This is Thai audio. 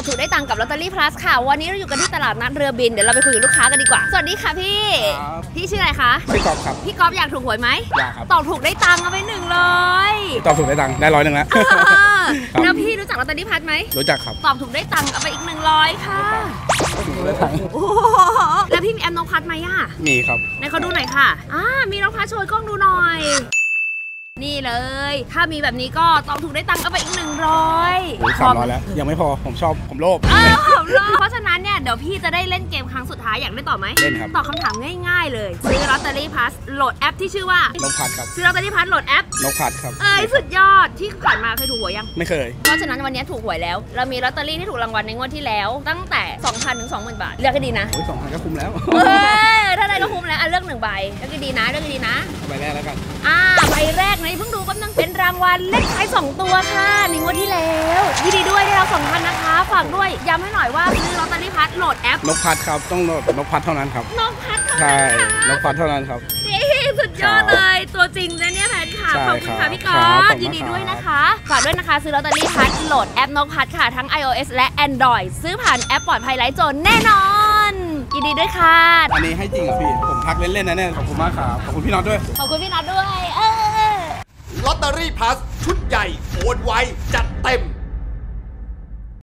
ถูกได้ตังกับลอตเตอรี่พลัสค่ะวันนี้เราอยู่กันที่ตลาดนัดเรือบินเดี๋ยวเราไปคุยกับลูกค้ากันดีกว่าสวัสดีค่ะพี่ชื่ออะไรคะพี่ก๊อฟครับพี่ก๊อฟอยากถูกหวยไหมอยากครับตอบถูกได้ตังเอาไป100 ตอบถูกได้ตังได้100แล้วแล้วพี่รู้จักลอตเตอรี่พลัสไหมรู้จักครับตอบถูกได้ตังเอาไปอีก100ค่ะแล้วพี่มีแอมน้องพัดไหมอ่ะมีครับไหนเขาดูหน่อยค่ะมีน้องพัดโชว์กล้องดูหน่อยนี่เลยถ้ามีแบบนี้ก็ตอบถูกได้ตังค์ก็ไปอีก100 300แล้วยังไม่พอผมโลภเพราะฉะนั้นเนี่ยเดี๋ยวพี่จะได้เล่นเกมครั้งสุดท้ายอยากเล่นต่อไหมเล่นครับตอบคำถามง่ายๆเลยซื้อลอตเตอรี่พลัสโหลดแอปที่ชื่อว่านกพัดครับซื้อลอตเตอรี่พลัสโหลดแอปนกพัดครับสุดยอดที่ผ่านมาเคยถูกหวยยังไม่เคยเพราะฉะนั้นวันนี้ถูกหวยแล้วเรามีลอตเตอรี่ที่ถูกรางวัลในงวดที่แล้วตั้งแต่ 2,000 ถึง 20,000 บาทเลือกให้ดีนะ 2,000ก็คุ้มแล้วถ้าได้ก็คุ้มแล้วเลือก1ใบเลือกให้ดีนะใบแรกแล้วกันใบแรกนะเพิ่งดูแป๊บนึงเป็นรางวัลเลขท้าย2ตัวค่ะในงวดที่แล้วยินดีด้วยได้รับ2,000นะคะฝากด้วยย้ำให้หน่อยว่าซื้อลอตเตอรี่พัดโหลดแอปนกพัดครับต้องโหลดนกพัดเท่านั้นครับนกพัดใช่นกพัดเท่านั้นครับสุดยอดเลยตัวจริงนะเนี่ยแฟนคลับขอบคุณค่ะพี่ก๊อฟยินดีด้วยนะคะฝากด้วยนะคะซื้อลอตเตอรี่พัดโหลดแอปนกพัดค่ะทั้ง iOS และ Android ซื้อผ่านแอปปลอดภัยไร้โจรแน่นอนยินดีด้วยค่ะอันนี้ให้จริงอ่ะพี่ผมทักเล่นๆนะเนี่ยขอบคุณมากครับขอบคุณพี่น็อตด้วยขอบคุณพี่น็อตด้วยลอตเตอรี่พลัสชุดใหญ่โอนไวจัดเต็ม